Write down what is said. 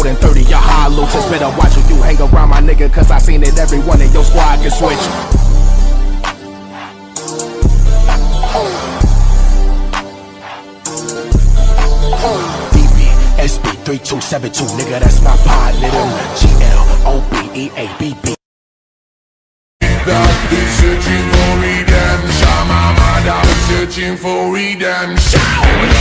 and 30 your hollows. Just better watch who you hang around, my nigga, cause I seen it every one of your squad can switch. SB3272, nigga, that's my pod, little GLOBEABB. That is searching for redemption. My mother is searching for redemption.